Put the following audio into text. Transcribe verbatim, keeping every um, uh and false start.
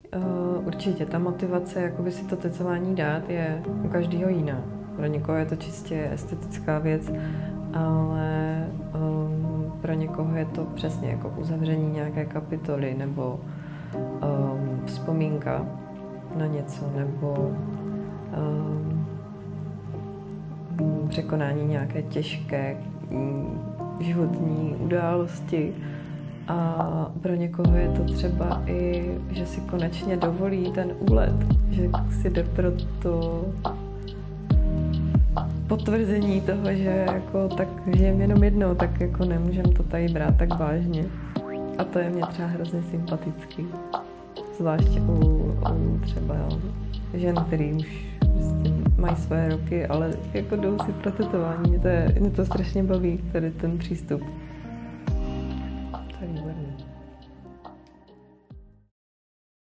Uh, určitě, ta motivace, jakoby si to tecování dát, je u každého jiná. Pro někoho je to čistě estetická věc, ale um, pro někoho je to přesně jako uzavření nějaké kapitoly nebo um, vzpomínka na něco, nebo um, překonání nějaké těžké um, životní události. A pro někoho je to třeba i, že si konečně dovolí ten úlet, že si jde pro to potvrzení toho, že jako tak žijem jenom jednou, tak jako nemůžem to tady brát tak vážně. A to je mě třeba hrozně sympatický. Zvláště u, u třeba žen, který už prostě mají své roky, ale jako jdou si pro tetování. Mě to, je, mě to strašně baví, tady ten přístup.